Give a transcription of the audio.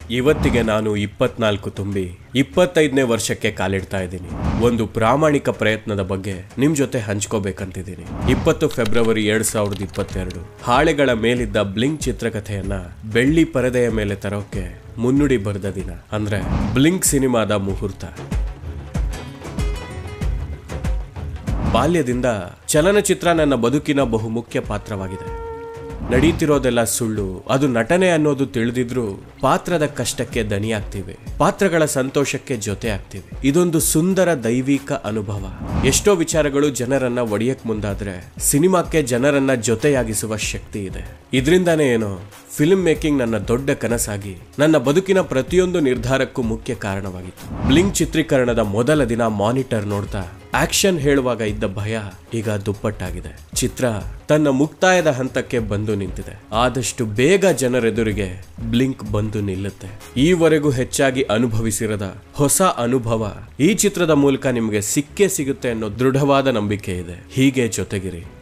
ಇವತ್ತಿಗೆ ನಾನು 24 ತುಂಬಿ 25ನೇ ವರ್ಷಕ್ಕೆ ಕಾಲಿಡ್ತಾ ಇದ್ದೀನಿ. ಒಂದು ಪ್ರಾಮಾಣಿಕ ಪ್ರಯತ್ನದ ಬಗ್ಗೆ ನಿಮ್ ಜೊತೆ ಹಂಚ್ಕೋಬೇಕಂತಿದ್ದೀನಿ. 20 ಫೆಬ್ರವರಿ 2022 ಹಾಳೆಗಳ ಮೇಲಿದ್ದ ಬ್ಲಿಂಕ್ ಚಿತ್ರಕಥೆಯನ್ನ ಬೆಳ್ಳಿ ಪರದೆಯ ಮೇಲೆ ತರೋಕೆ ಮುನ್ನುಡಿ ಬರೆದ ದಿನ. ಅಂದ್ರೆ ಬ್ಲಿಂಕ್ ಸಿನಿಮಾದ ಮುಹೂರ್ತ. ಬಾಲ್ಯದಿಂದ ಚಲನಚಿತ್ರ ನನ್ನ ಬದುಕಿನ ಬಹುಮುಖ್ಯ ಪಾತ್ರವಾಗಿದೆ. ನಡೀತಿರೋದೆಲ್ಲ ಸುಳ್ಳು, ಅದು ನಟನೆ ಅನ್ನೋದು ತಿಳಿದಿದ್ರೂ ಪಾತ್ರದ ಕಷ್ಟಕ್ಕೆ ದನಿಯಾಗ್ತೀವಿ, ಪಾತ್ರಗಳ ಸಂತೋಷಕ್ಕೆ ಜೊತೆ ಆಗ್ತೀವಿ. ಇದೊಂದು ಸುಂದರ ದೈವಿಕ ಅನುಭವ. ಎಷ್ಟೋ ವಿಚಾರಗಳು ಜನರನ್ನ ಒಡೆಯಕ್ ಮುಂದಾದ್ರೆ ಸಿನಿಮಾಕ್ಕೆ ಜನರನ್ನ ಜೊತೆಯಾಗಿಸುವ ಶಕ್ತಿ ಇದೆ. ಇದರಿಂದಾನೇ ಏನೋ ಫಿಲ್ಮ್ ಮೇಕಿಂಗ್ ನನ್ನ ದೊಡ್ಡ ಕನಸಾಗಿ ನನ್ನ ಬದುಕಿನ ಪ್ರತಿಯೊಂದು ನಿರ್ಧಾರಕ್ಕೂ ಮುಖ್ಯ ಕಾರಣವಾಗಿತ್ತು. ಬ್ಲಿಂಕ್ ಚಿತ್ರೀಕರಣದ ಮೊದಲ ದಿನ ಮಾನಿಟರ್ ನೋಡ್ತಾ ಆಕ್ಷನ್ ಹೇಳುವಾಗ ಇದ್ದ ಭಯ ಈಗ ದುಪ್ಪಟ್ಟಾಗಿದೆ. ಚಿತ್ರ ತನ್ನ ಮುಕ್ತಾಯದ ಹಂತಕ್ಕೆ ಬಂದು ನಿಂತಿದೆ. ಆದಷ್ಟು ಬೇಗ ಜನರೆದುರಿಗೆ ಬ್ಲಿಂಕ್ ಬಂದು ನಿಲ್ಲುತ್ತೆ. ಈವರೆಗೂ ಹೆಚ್ಚಾಗಿ ಅನುಭವಿಸಿರದ ಹೊಸ ಅನುಭವ ಈ ಚಿತ್ರದ ಮೂಲಕ ನಿಮಗೆ ಸಿಕ್ಕೇ ಸಿಗುತ್ತೆ ಅನ್ನೋ ದೃಢವಾದ ನಂಬಿಕೆ ಇದೆ. ಹೀಗೆ ಜೊತೆಗಿರಿ.